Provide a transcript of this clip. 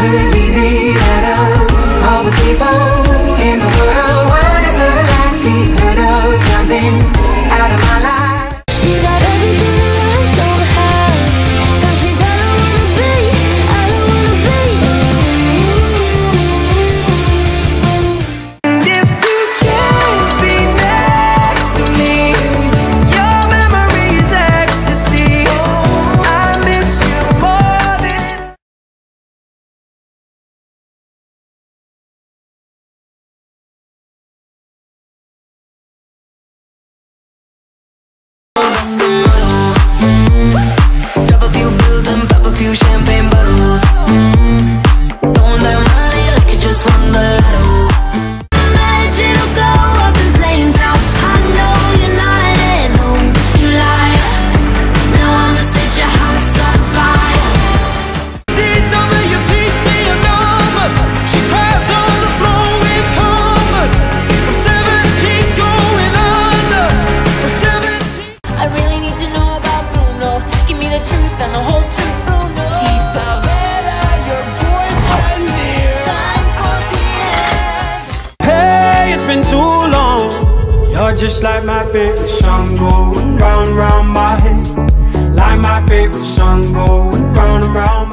could leave me better. All the people in the world, what is the likelihood of jumping out of my life? She's got everything that I don't have. Now she's all I wanna be, all I wanna be. And if you can't be next to me, your memory's ecstasy. I miss you more than That's the motto. Drop a few bills and pop a few champagne bottles. Throwing that money like you just won the lotto. Imagine it'll go up in flames now. I know you're not at home, you liar. Now I'ma set your house on fire. DWPC a number. She cries on the floor with comfort. I'm 17 going under. I'm 17. I really need to know about Bruno. Give me the truth and the whole truth, Bruno. Isabella, your boyfriend's here. Time for the end. Hey, it's been too long. You're just like my favorite song going round and round my head. Like my favorite song going round and round